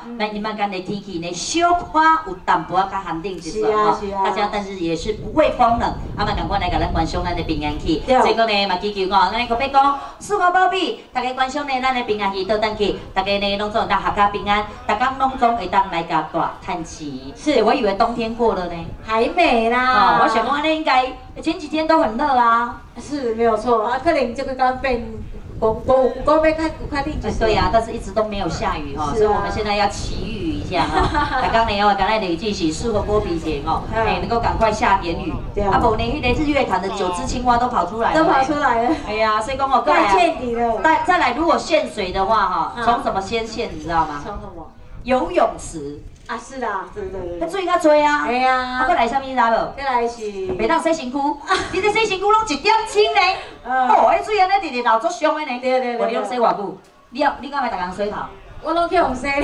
咱今麦间的天气呢，小可有淡薄仔较寒冷一点吼，大家但是也是不会风冷，啊嘛赶快来甲咱关心咱的平安期。最后呢，嘛祈求哦，咱的国别讲，四国保庇，大家关心呢，咱的平安期倒等去，大家呢拢总当阖家平安，大家拢总会当来家大叹气。是，我以为冬天过了呢， 还没啦。 哦，我想讲，那应该前几天都很热啊。 是没有错啊，可能这个刚变。我被看定就是。 对呀，但是一直都没有下雨哈，所以我们现在要祈雨一下哈。大刚呢哦，刚才累计是适合剥皮前哦，哎，能够赶快下点雨。啊，不呢，那日月潭的九只青蛙都跑出来了。 都跑出来了。 哎呀，所以讲哦， 快见底了。 再来，如果限水的话哈，从什么先限，你知道吗？ 从什么？ 游泳池。 啊，是啦，对。 那水较多啊。 哎呀。 啊，再来啥物你知无？ 再来是。 袂当洗身躯，你这洗身躯拢1点钟呢。哦，迄水安尼直直流足伤的呢。对。我你拢洗偌久？你敢会逐工洗头？ 我拢去用洗。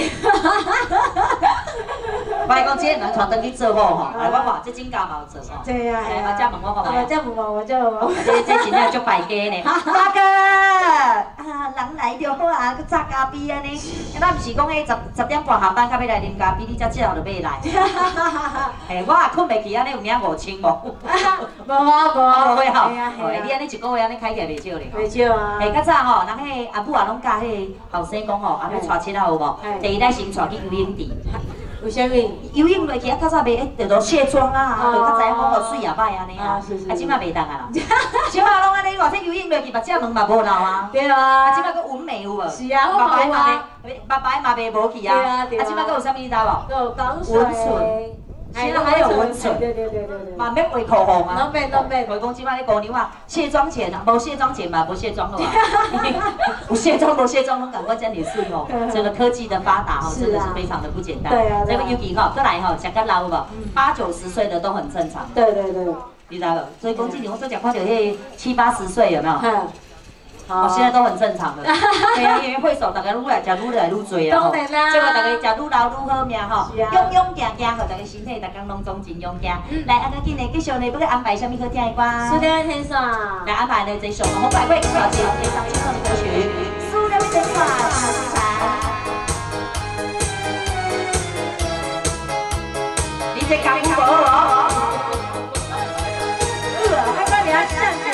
我讲这人传登去做好吼，来我看这真假嘛有做吼。 对啊。 来，再问我看嘛。再问我就。 这真正足败家呢。大哥，啊，人来就好啊，去炸咖啡安尼。咱毋是讲迄10点半下班，才要来啉咖啡，你才朝就要来。嘿，我也困袂去，安尼有领5000无？ 无啊。 无会吼。你安尼一个月安尼开起来袂少咧。袂少啊。 嘿，较早吼，人迄阿母啊拢教迄后生讲吼，阿要带佚佗有无？第一代先带去游泳池。 为什么？ 游泳落去啊，较早袂着卸妆啊，着较知影讲哦水也歹安尼啊。啊，即摆袂当啊啦。即摆拢安尼，偌说游泳落去，目睭毛嘛无流啊。对啊。啊，即摆佫纹眉有无？是啊，我有啊。爸爸嘛袂无去啊。对啊。啊，即摆佫有啥物你知无？有港水。温泉。现在还有温泉。对。嘛免为口红啊。拢免。我讲即摆咧姑娘啊，卸妆前啊，无卸妆前嘛，无卸妆好啊。有卸妆无卸妆拢赶快叫你水哦。这个科技的发达哦，真的是非常的不简单。对啊。这个尤其吼，过来吼，食较老无，8、90岁的都很正常。对。你知道无？所以讲之前我做食看到迄7、80岁有没有？哦，现在都很正常的。对啊，因为会手大家愈来多啊吼。结果大家食愈老愈好命吼，勇勇行行，互大家身体大家拢总真勇敢。来，啊，赶紧的，继续呢，要安排什么好听的歌？ 苏联天耍。 来安排呢这首红百贵小姐非常轻松的歌曲《苏联天耍》。你这讲不无？ 还把你要上去。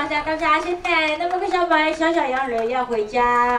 感谢阿仙奶，那么个小白小小羊人要回家。